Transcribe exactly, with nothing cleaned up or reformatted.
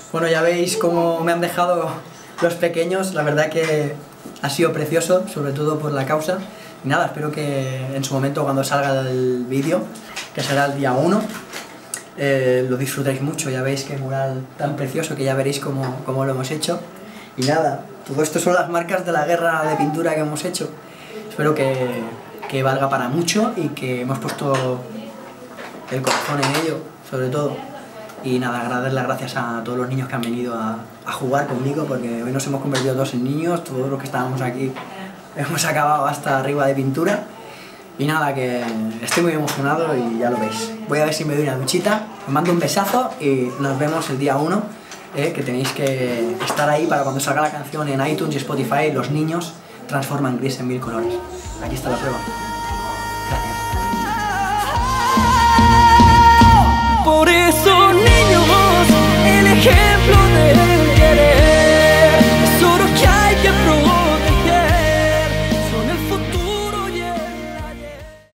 Bueno, ya veis cómo me han dejado los pequeños, la verdad que ha sido precioso, sobre todo por la causa. Y nada, espero que en su momento cuando salga el vídeo, que será el día uno, eh, lo disfrutéis mucho, ya veis qué mural tan precioso, que ya veréis cómo, cómo lo hemos hecho. Y nada, todo esto son las marcas de la guerra de pintura que hemos hecho. Espero que, que valga para mucho y que hemos puesto el corazón en ello, sobre todo. Y nada, dar las gracias a todos los niños que han venido a, a jugar conmigo, porque hoy nos hemos convertido todos en niños, todos los que estábamos aquí hemos acabado hasta arriba de pintura. Y nada, que estoy muy emocionado y ya lo veis. Voy a ver si me doy una duchita, os mando un besazo y nos vemos el día uno, eh, que tenéis que estar ahí para cuando salga la canción en iTunes y Spotify, los niños transforman gris en mil colores. Aquí está la prueba. Gracias. Por eso